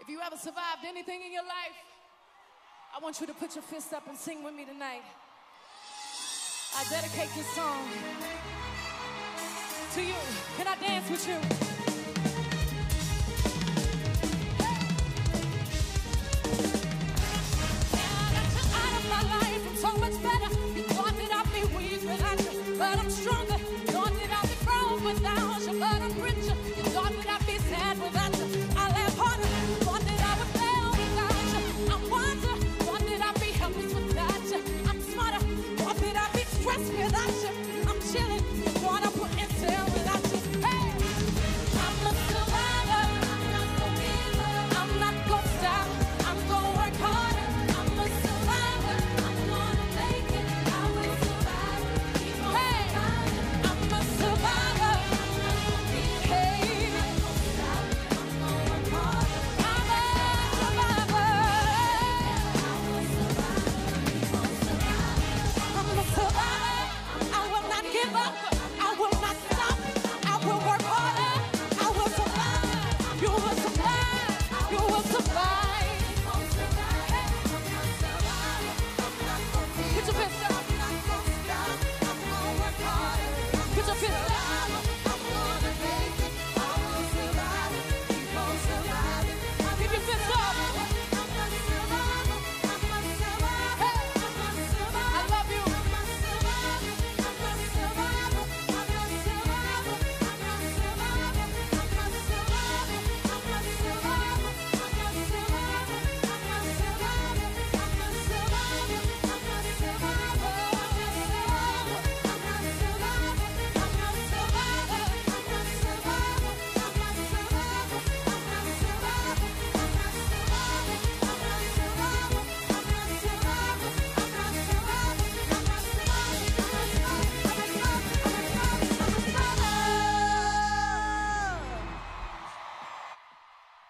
If you ever survived anything in your life, I want you to put your fist up and sing with me tonight. I dedicate this song to you. Can I dance with you?